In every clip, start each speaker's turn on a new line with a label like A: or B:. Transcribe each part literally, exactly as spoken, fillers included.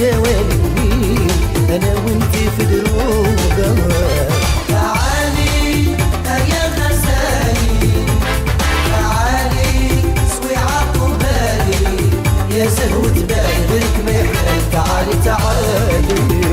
A: دوالي انا وانتي في دروبة.
B: تعالي يا غزالي تعالي سوي عقبالي يا زهوة بالي غيرك ما يحلى. تعالي تعالي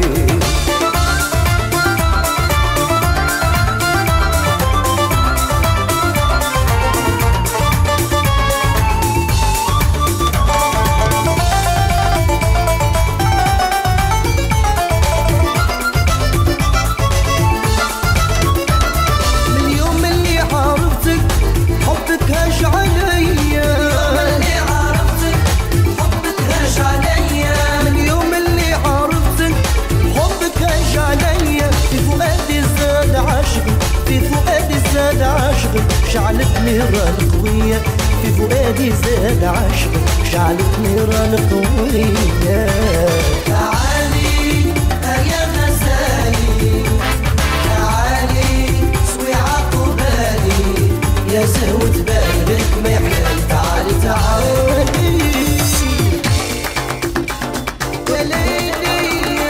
A: شعلت نيران قوية في فؤادي زاد عشق شعلت نيران قوية.
B: تعالي يا غزالي تعالي سوي عقبالي يا زهوة بالي غيرك ما يحلى. تعالي تعالي
A: يا ليلي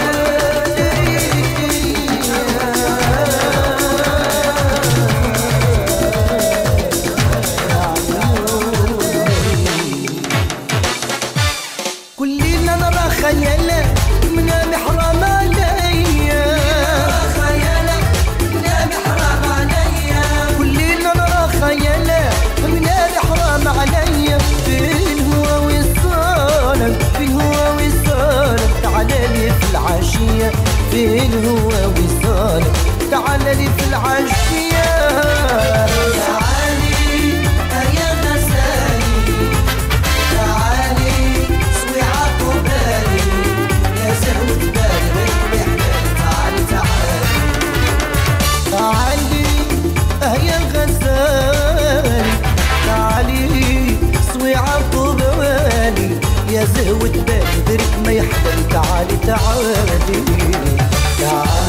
A: خيالة من محرم عليا
B: خيالة من محرم عليا
A: كل ليلة نرى خيالة من محرم عليا. فين هو وصالك فين هو وصالك تعالى لي في العشية. فين هو وصالك تعالى لي في العشية.
B: تعالي يا غزالي تعالي سوي عقبالي يا زهوة بالي غيرك ما يحلى. تعالي تعالي
A: تعالي يا غزالي تعالي سوي عقبالي يا زهوة بالي غيرك ما يحلى. تعالي تعالي تعالي